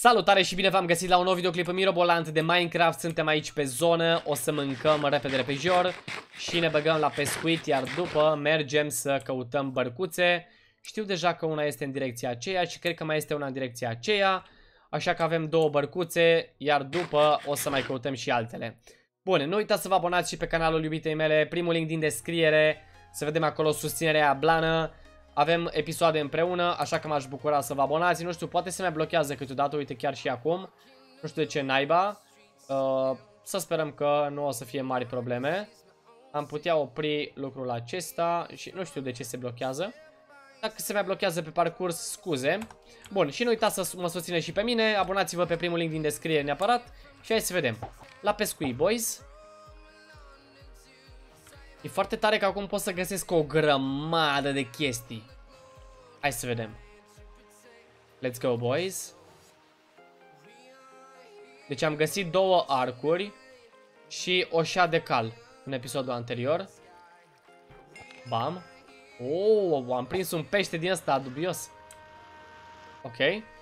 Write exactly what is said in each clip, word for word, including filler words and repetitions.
Salutare și bine v-am găsit la un nou videoclip mirobolant de Minecraft. Suntem aici pe zonă, o să mâncăm repede repejor și ne băgăm la pescuit, iar după mergem să căutăm bărcuțe. Știu deja că una este în direcția aceea și cred că mai este una în direcția aceea, așa că avem două bărcuțe, iar după o să mai căutăm și altele. Bun, nu uitați să vă abonați și pe canalul iubitei mele, primul link din descriere, să vedem acolo susținerea blană. Avem episoade împreună, așa că m-aș bucura să vă abonați. Nu știu, poate se mai blochează câteodată, uite chiar și acum. Nu știu de ce naiba. uh, Să sperăm că nu o să fie mari probleme. Am putea opri lucrul acesta și nu știu de ce se blochează. Dacă se mai blochează pe parcurs, scuze. Bun, și nu uitați să mă susțineți și pe mine. Abonați-vă pe primul link din descriere neapărat. Și hai să vedem. La pescuit, boys. E foarte tare că acum pot să găsesc o grămadă de chestii. Hai să vedem. Let's go, boys. Deci am găsit două arcuri și o șa de cal în episodul anterior. Bam. Oh, am prins un pește din ăsta dubios. Ok.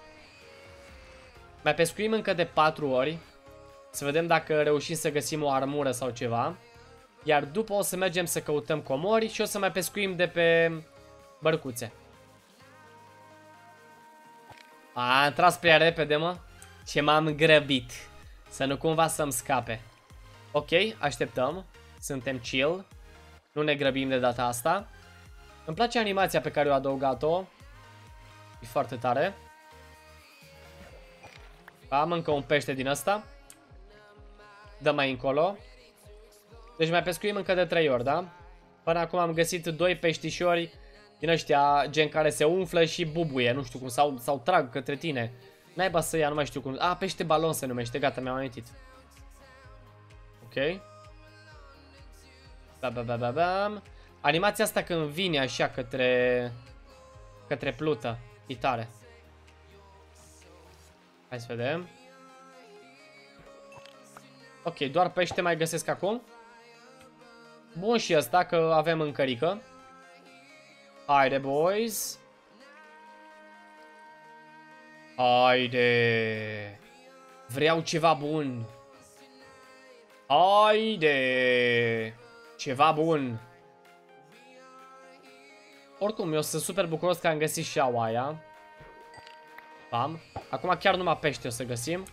Mai pescuim încă de patru ori. Să vedem dacă reușim să găsim o armură sau ceva. Iar după o să mergem să căutăm comori și o să mai pescuim de pe bărcuțe. A, am tras prea repede, mă. Ce m-am grăbit. Să nu cumva să-mi scape. Ok, așteptăm. Suntem chill. Nu ne grăbim de data asta. Îmi place animația pe care o adăugat-o. E foarte tare. Am încă un pește din ăsta. Dăm mai încolo. Deci mai pescuim încă de trei ori, da? Până acum am găsit doi peștișori din ăștia, gen care se umflă și bubuie, nu știu cum, sau, sau trag către tine. Naiba să ia, nu mai știu cum. A, pește balon se numește, gata, mi-am amintit. Ok. Ba, ba, ba, ba, bam. Animația asta când vine așa către către plută, e tare. Hai să vedem. Ok, doar pește mai găsesc acum. Bun, și ăsta, că avem încărică. Haide, boys. Haide. Vreau ceva bun. Haide. Ceva bun. Oricum, eu sunt super bucuros că am găsit șaua aia. Bam. Acum chiar numai pește o să găsim.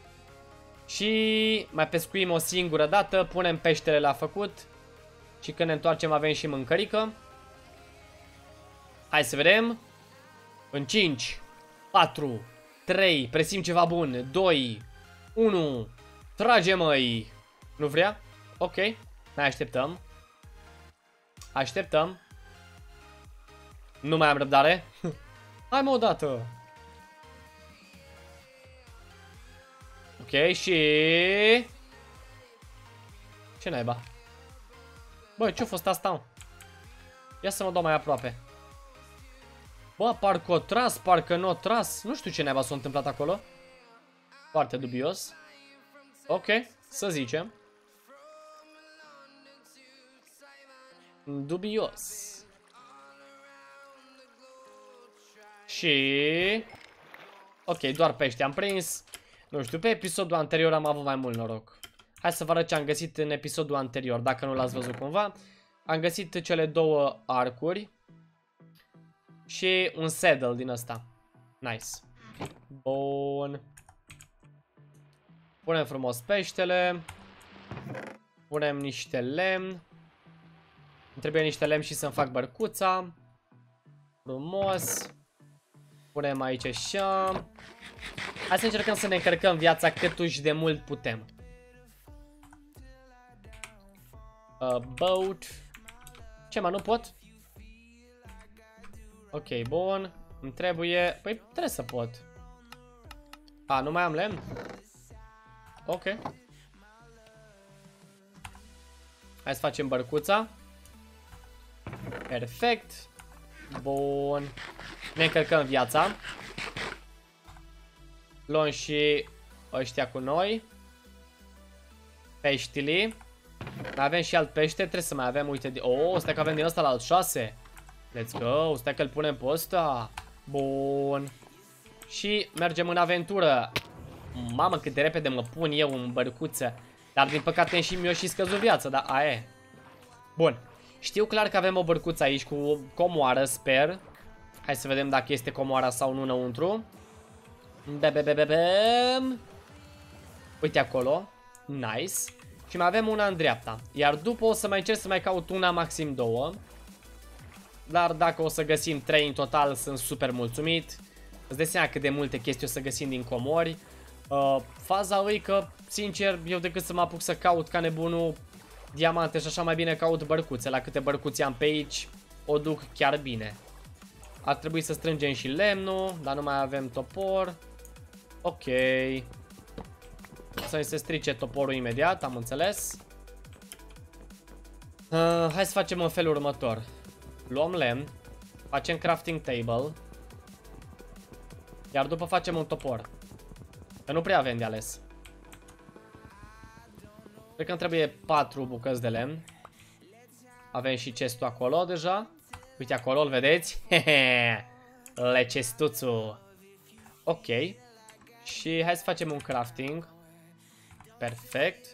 Și mai pescuim o singură dată. Punem peștele la făcut. Și când ne întoarcem avem și mâncărică. Hai să vedem. În cinci, patru, trei, presim ceva bun. doi, unu, trage, măi. Nu vrea? Ok. Mai așteptăm. Așteptăm. Nu mai am răbdare. Hai mă odată. Ok, și... Ce naiba? Băi, ce-a fost asta? Ia să mă dau mai aproape. Bă, parcă o tras, parcă nu o tras. Nu știu ce naiba s-a întâmplat acolo. Foarte dubios. Ok, să zicem. Dubios. Și... Ok, doar pește am prins. Nu știu, pe episodul anterior am avut mai mult noroc. Hai să vă arăt ce am găsit în episodul anterior, dacă nu l-ați văzut cumva. Am găsit cele două arcuri și un saddle din ăsta. Nice. Bun. Punem frumos peștele. Punem niște lemn. Îmi trebuie niște lemn și să-mi fac bărcuța. Frumos. Punem aici așa. Hai să încercăm să ne încărcăm viața cât uși de mult putem. Uh, boat. Ce, mă, nu pot? Ok, bun. Îmi trebuie... Păi trebuie să pot. A, nu mai am lemn? Ok. Hai să facem bărcuța. Perfect. Bun. Ne încărcăm viața. Luăm și ăștia cu noi. Peștilii. Mai avem și alt pește, trebuie să mai avem, uite, oh, stai că avem din ăsta la alt șase. Let's go, stai că îl punem pe ăsta. Bun. Și mergem în aventură. Mamă, cât de repede mă pun eu în bărcuță. Dar din păcate și mi-o și scăzut viața, dar aia e. Bun. Știu clar că avem o bărcuță aici cu comoară, sper. Hai să vedem dacă este comoara sau nu înăuntru. Be -be -be -be -be. Uite acolo. Nice. Și mai avem una în dreapta. Iar după o să mai încerc să mai caut una, maxim două. Dar dacă o să găsim trei în total, sunt super mulțumit. Îți dai seama cât de multe chestii o să găsim din comori. Uh, faza e că, sincer, eu decât să mă apuc să caut ca nebunul diamante și așa, mai bine caut bărcuțe. La câte bărcuți am pe aici, o duc chiar bine. Ar trebui să strângem și lemnul, dar nu mai avem topor. Ok. Să-i se strice toporul imediat, am înțeles. Uh, hai să facem în felul următor. Luăm lemn, facem crafting table. Iar după facem un topor. Că nu prea avem de ales. Cred că îmi trebuie patru bucăți de lemn. Avem și chestul acolo deja. Uite acolo, îl vedeți? Hehe. Lecestuțul. Ok. Și hai să facem un crafting. Perfect.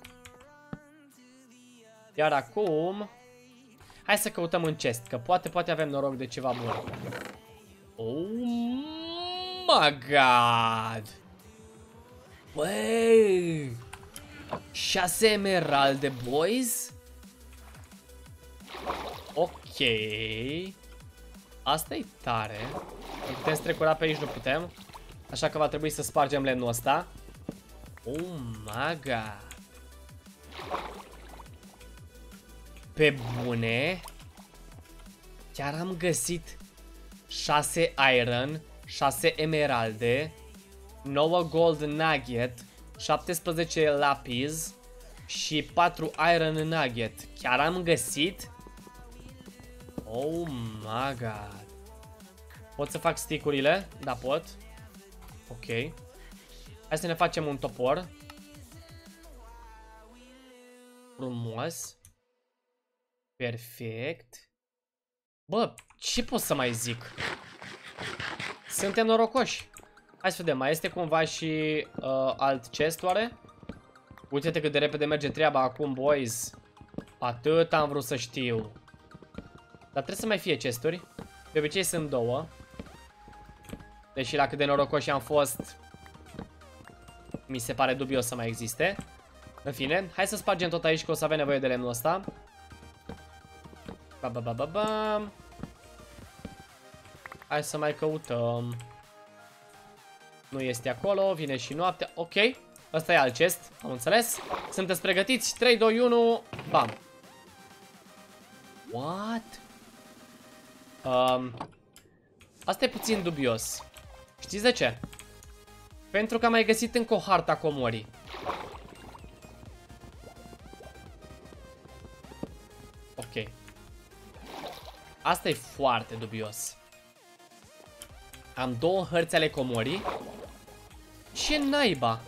Iar acum hai să căutăm în chest, că poate, poate avem noroc de ceva bun. Oh my god! Băi! șase emeralde, boys? Ok. Asta e tare. Nu putem strecura pe aici, nu putem. Așa că va trebui să spargem lemnul ăsta. Oh my god! Pe bune? Chiar am găsit șase iron, șase emeralde, nouă gold nugget, șaptesprezece lapis și patru iron nugget. Chiar am găsit? Oh my god. Pot să fac stick-urile? Da, pot. Ok. Hai să ne facem un topor. Frumos. Perfect. Bă, ce pot să mai zic? Suntem norocoși. Hai să vedem, mai este cumva și uh, alt chest oare? Uite-te cât de repede merge treaba acum, boys. Atât am vrut să știu. Dar trebuie să mai fie chesturi. De obicei sunt două. Deși la cât de norocoși am fost, mi se pare dubios să mai existe. În fine, hai să spargem tot aici, că o să avem nevoie de lemnul ăsta. Ba, ba, ba, ba, ba. Hai să mai căutăm. Nu este acolo, vine și noaptea. Ok, ăsta e alt chest, am înțeles. Sunteți pregătiți? trei, doi, unu, bam. What? Um, asta e puțin dubios. Știți de ce? Pentru că am mai găsit încă o harta comorii. Ok. Asta e foarte dubios. Am două hărți ale comorii. Ce naiba?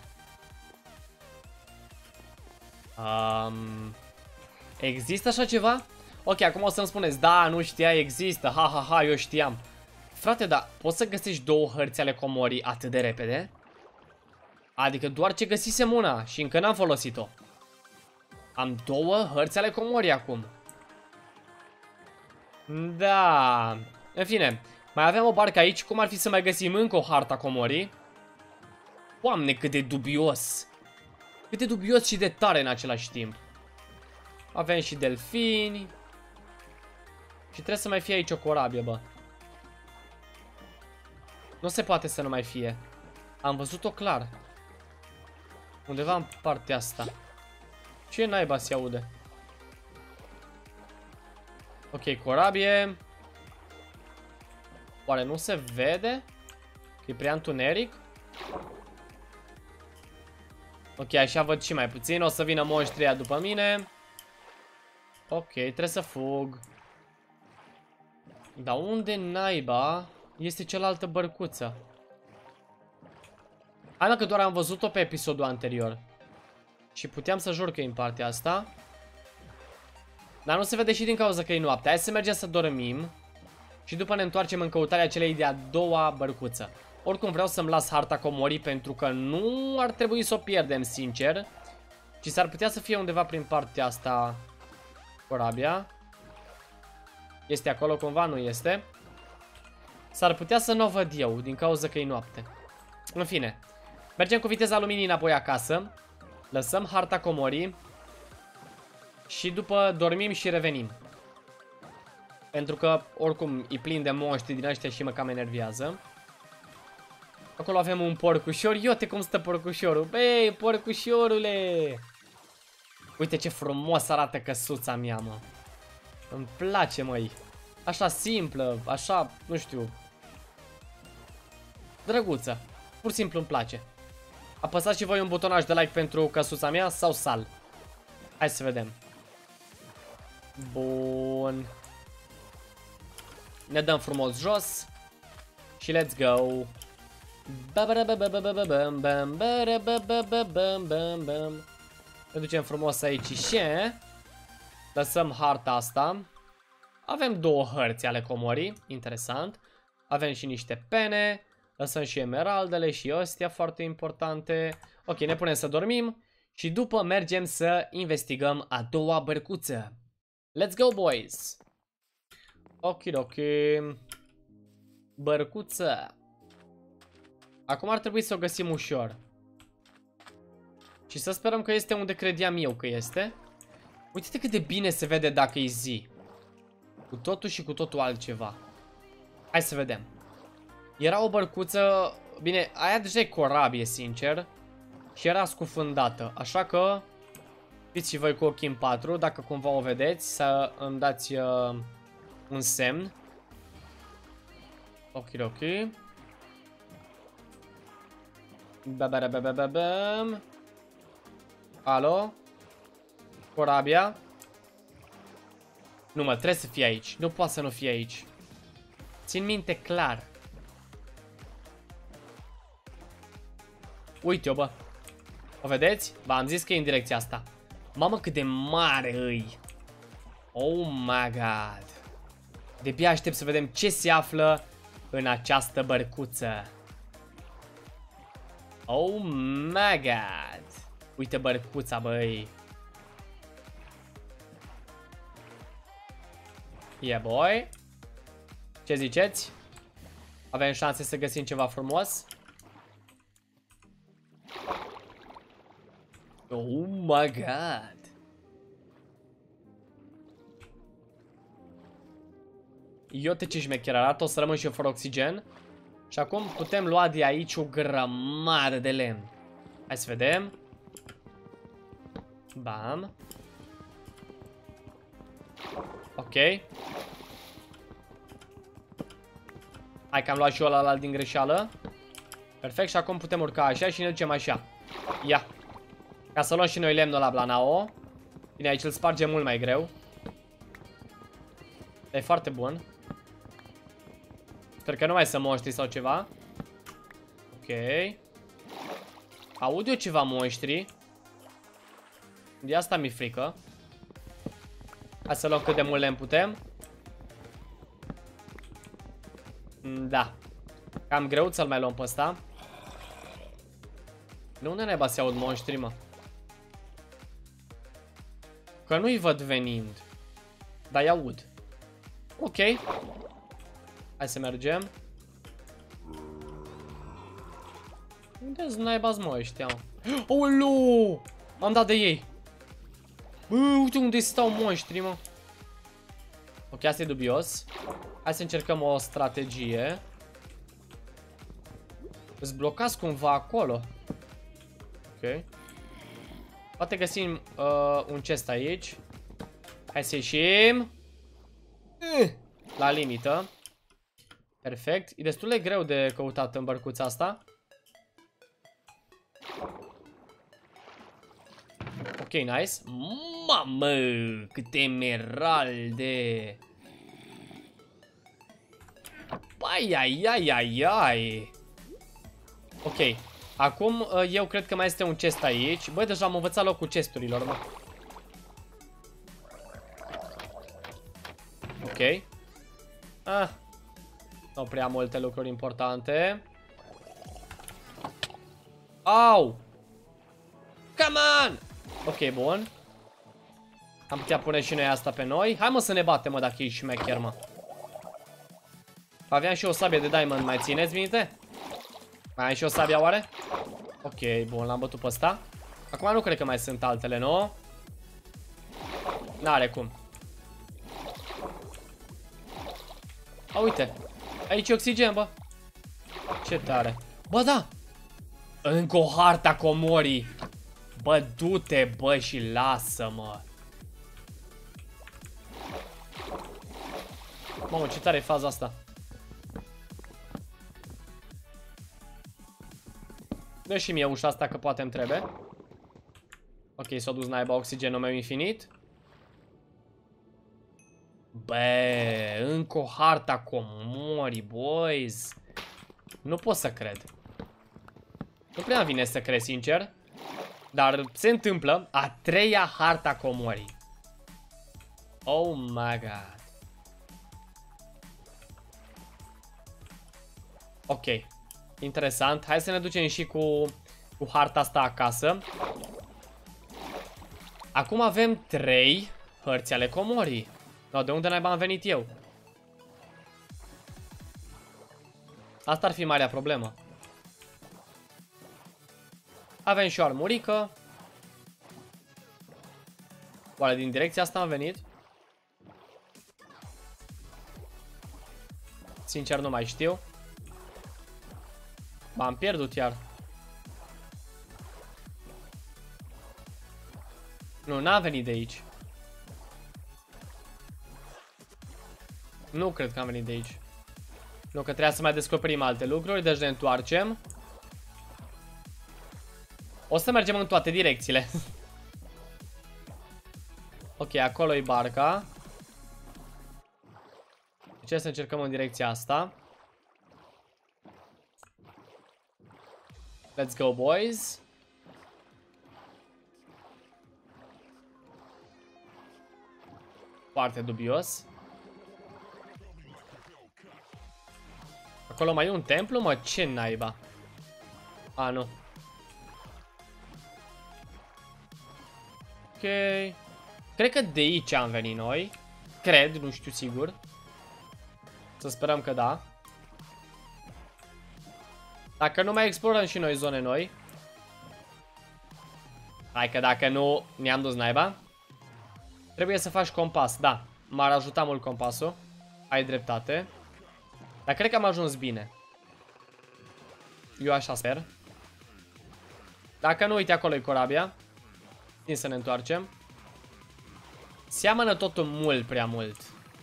Um, există așa ceva? Ok, acum o să-mi spuneți, da, nu știa, există, ha, ha, ha, eu știam. Frate, da, poți să găsești două hărți ale comorii atât de repede? Adică doar ce găsisem una și încă n-am folosit-o. Am două hărți ale comorii acum. Da. În fine, mai avem o barcă aici. Cum ar fi să mai găsim încă o harta comorii? Doamne, cât de dubios. Cât de dubios și de tare în același timp. Avem și delfini. Și trebuie să mai fie aici o corabie, bă. Nu se poate să nu mai fie. Am văzut-o clar. Undeva în partea asta. Ce naiba se aude? Ok, corabie. Oare nu se vede? Că e prea întuneric? Ok, așa văd și mai puțin. O să vină monștrii ăia după mine. Ok, trebuie să fug. Dar unde naiba este cealaltă bărcuță? Hai mă, că doar am văzut-o pe episodul anterior. Și puteam să jur că e în partea asta. Dar nu se vede și din cauza că e noapte. Hai să mergem să dormim. Și după ne întoarcem în căutarea celei de-a doua bărcuță. Oricum vreau să-mi las harta comorii pentru că nu ar trebui să o pierdem, sincer. Ci s-ar putea să fie undeva prin partea asta corabia. Este acolo cumva? Nu este. S-ar putea să nu o văd eu, din cauza că e noapte. În fine. Mergem cu viteza luminii înapoi acasă. Lăsăm harta comorii. Și după dormim și revenim. Pentru că oricum e plin de monștri din ăștia și mă cam enervează. Acolo avem un porcușor. Iote cum stă porcușorul. Băi, porcușorule! Uite ce frumos arată căsuța mea, mă. Îmi place, măi. Așa simplă, așa, nu știu. Drăguță. Pur și simplu îmi place. Apăsați și voi un butonaj de like pentru căsuța mea sau sal. Hai să vedem. Bun. Ne dăm frumos jos. Și let's go. Ne ducem frumos aici și lăsăm harta asta. Avem două hărți ale comorii. Interesant. Avem și niște pene. Lăsăm și emeraldele și astea foarte importante. Ok, ne punem să dormim. Și după mergem să investigăm a doua bărcuță. Let's go, boys! Ok, ok. Bărcuță. Acum ar trebui să o găsim ușor. Și să sperăm că este unde credeam eu că este. Uite-te cât de bine se vede dacă e zi. Cu totul și cu totul altceva. Hai să vedem. Era o bărcuță. Bine, aia deja e corabie, sincer. Și era scufundată. Așa că fiți și voi cu ochii în patru. Dacă cumva o vedeți, să îmi dați uh, un semn. Ok, ok. Ba-ba-ba-ba-ba-bam. Alo? Corabia? Nu mă, trebuie să fie aici. Nu poate să nu fie aici. Țin minte clar. Uite-o, bă. O vedeți? V-am zis că e în direcția asta. Mamă, cât de mare îi. Oh my god. De-abia aștept să vedem ce se află în această bărcuță. Oh my god. Uite bărcuța, băi. Yeah, boy. Ce ziceți? Avem șanse să găsim ceva frumos? Oh my god. Iote ce șmecher arată. O să rămân și eu fără oxigen. Și acum putem lua de aici o grămadă de lemn. Hai să vedem. Bam. Ok. Hai că am luat și eu ăla din greșeală. Perfect, și acum putem urca așa și ne ducem așa. Ia. Ca să luăm și noi lemnul la Blanao. Bine, aici îl spargem mult mai greu. E foarte bun. Sper că nu mai sunt monștri sau ceva. Ok. Aud eu ceva monștri. De asta mi-e frică. Hai să luăm cât de mult lemn putem. Da. Cam greu să-l mai luăm pe ăsta. De unde naiba se aud monștri, mă? Că nu-i văd venind. Dar i-aud. Ok. Hai să mergem. Unde-s naiba-s, mă, ăștia? Olu! Am dat de ei. Bă, uite unde stau monștri, mă. Ok, asta e dubios. Hai să încercăm o strategie. Îți blocați cumva acolo. Ok. Poate găsim uh, un chest aici. Hai să ieșim. La limită. Perfect. E destul de greu de căutat în bărcuța asta. Ok, nice. Mamă, câte emeralde. Ai, ai, ai, ai, ai. Ok. Acum eu cred că mai este un chest aici. Băi, deja am învățat locul chesturilor, mă. Ok. Ah. Nu prea multe lucruri importante. Au! Come on! Ok, bun. Am putea pune și noi asta pe noi. Hai mă să ne batem, mă, dacă ești șmecher, mă. Aveam și o sabie de diamond, mai țineți minte? Mai ai și o sabie, oare? Ok, bun, l-am bătut pe ăsta. Acum nu cred că mai sunt altele, nu? N-are cum. A, uite. Aici e oxigen, bă. Ce tare. Bă, da. Încă o harta comorii. Bă, du-te, bă, și lasă-mă. Mamă, ce tare e faza asta. Dă și mie ușa asta că poate îmi trebuie. Ok, s-a dus naiba oxigenul meu infinit. Bă, încă o harta comorii, boys. Nu pot să cred. Nu prea vine să cred, sincer. Dar se întâmplă. A treia harta comorii. Oh my god. Ok. Interesant. Hai să ne ducem și cu, cu harta asta acasă. Acum avem trei hărți ale comorii. No, de unde naiba am venit eu? Asta ar fi marea problemă. Avem și o armurică. Oare din direcția asta am venit? Sincer nu mai știu. M-am pierdut iar. Nu, n-am venit de aici. Nu cred că am venit de aici. Nu, că trebuia să mai descoperim alte lucruri, deci ne întoarcem. O să mergem în toate direcțiile. Ok, acolo e barca. Deci să încercăm în direcția asta. Let's go, boys. Foarte dubios. Acolo mai e un templu, mă? Ce naiba? A, nu. Ok. Cred că de aici am venit noi. Cred, nu știu sigur. Să sperăm că da. Dacă nu mai explorăm și noi zone noi. Hai că dacă nu ne-am dus naiba. Trebuie să faci compas, da. M-ar ajuta mult compasul. Ai dreptate. Dar cred că am ajuns bine. Eu așa sper. Dacă nu, uite, acolo e corabia. Țin să ne întoarcem. Seamănă totul mult prea mult.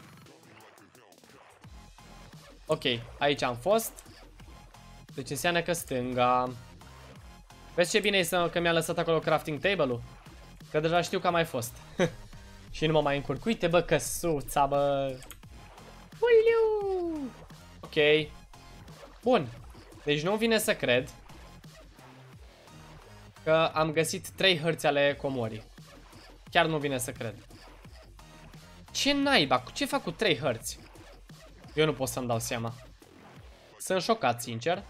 Ok, aici am fost. Deci înseamnă că stânga. Vezi ce bine e să, că mi-a lăsat acolo crafting table-ul? Că deja știu că am mai fost. Și nu mă mai încurc. Uite, bă, căsuța, bă. Uiliu! Ok. Bun. Deci nu vine să cred că am găsit trei hărți ale comorii. Chiar nu vine să cred. Ce naiba? Ce fac cu trei hărți? Eu nu pot să-mi dau seama. Sunt șocat, sincer.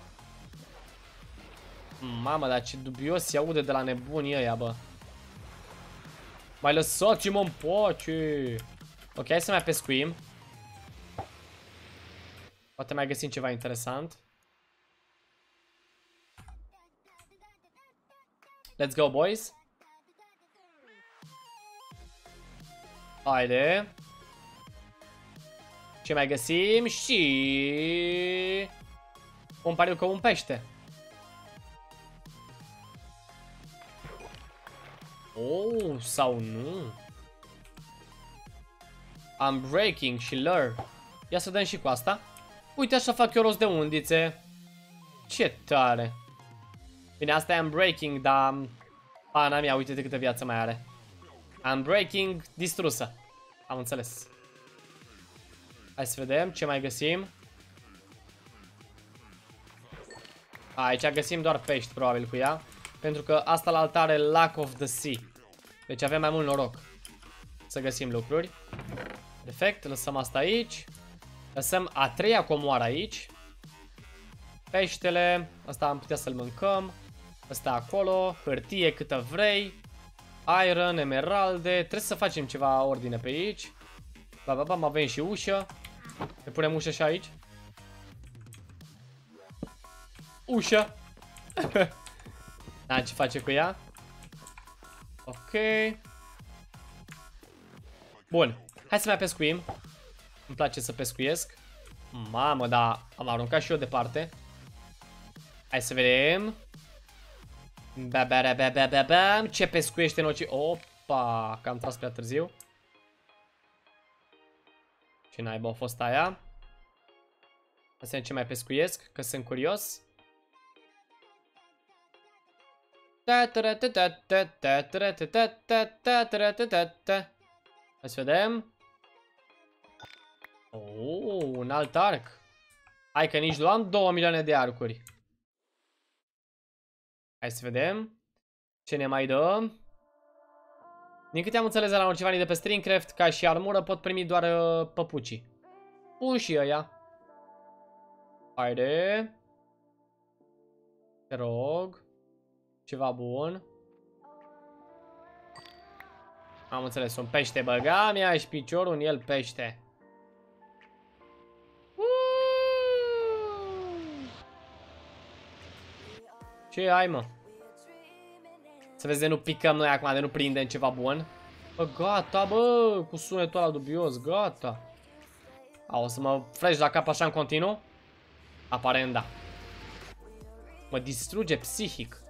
Mamă, dar ce dubios se aude de la nebunii ăia, bă. Mai lăsați-mă în pace. Ok, hai să mai pescuim. Poate mai găsim ceva interesant. Let's go, boys. Haide. Ce mai găsim? Și... un pariu că un pește. Oh, sau nu? Unbreaking și lure. Ia să dăm și cu asta. Uite, așa fac eu rost de undițe. Ce tare. Bine, asta e Unbreaking, dar... pana mea, uite de câtă viață mai are. Unbreaking distrusă. Am înțeles. Hai să vedem ce mai găsim. Aici găsim doar pești, probabil, cu ea. Pentru că asta la altar are Lack of the Sea. Deci avem mai mult noroc să găsim lucruri. Perfect, lăsăm asta aici. Lăsăm a treia comoară aici. Peștele, asta am putea să-l mâncăm. Ăsta acolo, hârtie câtă vrei. Iron, emeralde. Trebuie să facem ceva ordine pe aici. Ba, ba, ba, avem și ușă. Ne punem ușă și aici. Ușă. Da, ce face cu ea? Ok. Bun. Hai să mai pescuim. Îmi place să pescuiesc. Mamă, da, am aruncat și eu departe. Hai să vedem. Ba, ba, ba, ba, ba, ba. Ce pescuiește noci? Opa, că am tras prea târziu. Ce naiba a fost aia? Hai să vedem ce mai pescuiesc, că sunt curios. Hai să vedem. Oh, un alt arc. Hai că nici luam două milioane de arcuri. Hai să vedem. Ce ne mai dă? Din câte am înțeles de la Norcivanii de pe Streamcraft, ca și armură pot primi doar uh, păpucii. Bun și ăia. Haide. Te rog. Ceva bun. Am înțeles, un pește băga, mi-a și piciorul în el pește. Ce ai, mă? Să vezi de nu picăm noi acum, de nu prindem ceva bun. Bă, gata, bă, cu sunetul ăla dubios, gata. A, o să mă fresh la cap așa în continuu? Aparent, da. Mă distruge psihic.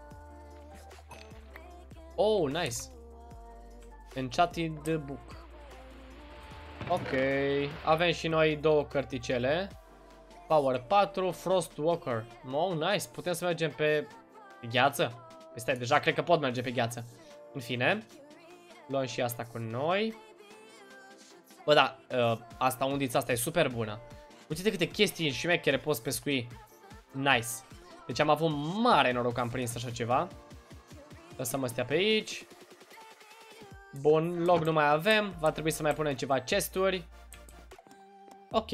Oh, nice. Enchanted book. Ok, avem și noi două cărticele. Power patru, Frost Walker. Oh, nice, putem să mergem pe gheață. Păi stai, deja cred că pot merge pe gheață. În fine, luăm și asta cu noi. Bă, da, uh, asta, undița asta e super bună. Uite câte chestii șmechere poți pescui. Nice. Deci am avut mare noroc că am prins așa ceva. Lăsăm astea pe aici. Bun, log nu mai avem. Va trebui să mai punem ceva chesturi. Ok.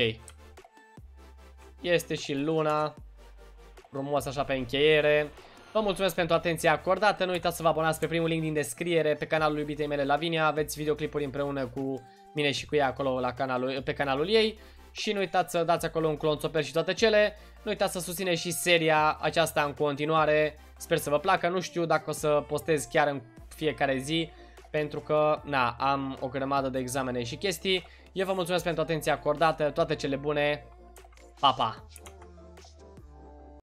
Este și luna. Frumos așa pe încheiere. Vă mulțumesc pentru atenția acordată. Nu uitați să vă abonați pe primul link din descriere pe canalul iubitei mele Lavinia. Aveți videoclipuri împreună cu mine și cu ea acolo la canalul, pe canalul ei. Și nu uitați să dați acolo un clonțopel și toate cele. Nu uitați să susțineți și seria aceasta în continuare. Sper să vă placă. Nu știu dacă o să postez chiar în fiecare zi, pentru că, na, am o grămadă de examene și chestii. Eu vă mulțumesc pentru atenția acordată. Toate cele bune. Pa, pa!